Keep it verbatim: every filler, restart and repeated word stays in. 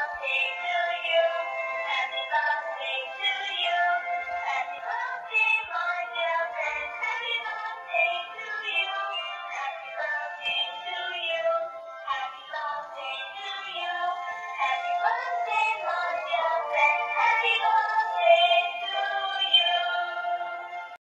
birthday to you. Happy birthday to you. Happy birthday, my dear friend. Happy birthday to you. Happy birthday to you. Happy birthday to you. Happy birthday, my dear friend. Happy birthday.